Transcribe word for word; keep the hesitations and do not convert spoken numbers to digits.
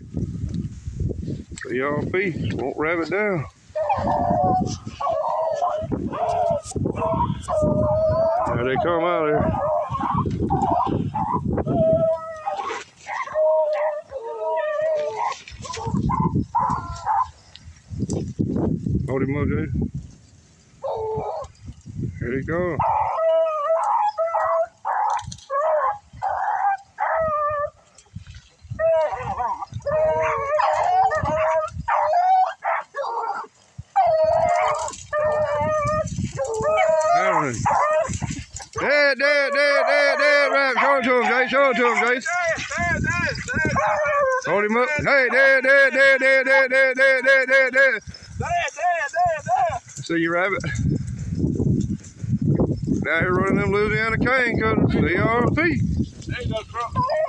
C R P won't rabbit down. There they come out here. Hold him up, dude. Here they go. Dad, dad, dad, dad, dad, rabbit. Show it to him, Jay. Show it to him, Jay. Hold him up. Hey, dad, dad, dad, dad, dad, dad, dad, dad, dad, dad. See you, rabbit. Now you're running them Louisiana cane because C R P. There you go, Trump.